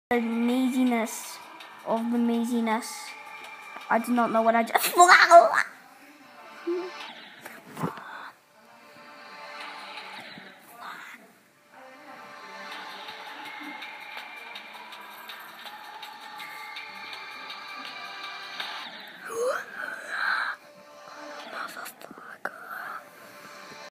The maziness of the maziness. I do not know what I just.